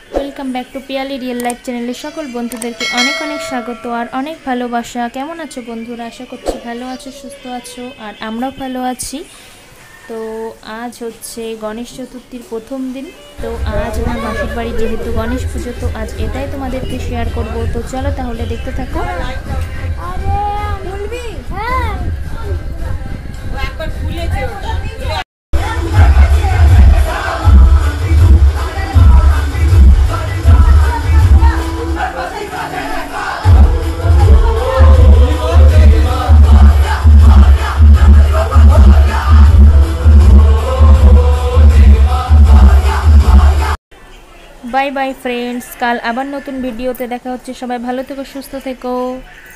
Welcome back to Piyali real life চ্যানেলে সকল বন্ধুদেরকে অনেক অনেক স্বাগত আর অনেক ভালোবাসা। কেমন আছো বন্ধুরা? আশা করছি ভালো আছো, সুস্থ আছো, আর আমরাও ভালো আছি। তো আজ হচ্ছে গণেশ চতুর্থীর প্রথম দিন। তো আজ আমার মাসির বাড়ি যেহেতু গণেশ পুজো, তো আজ এটাই তোমাদেরকে শেয়ার করব। তো চলো তাহলে দেখতে থাকো। বাই বাই ফ্রেন্ডস, কাল আবার নতুন ভিডিওতে দেখা হচ্ছে। সবাই ভালো থেকো, সুস্থ থেকো।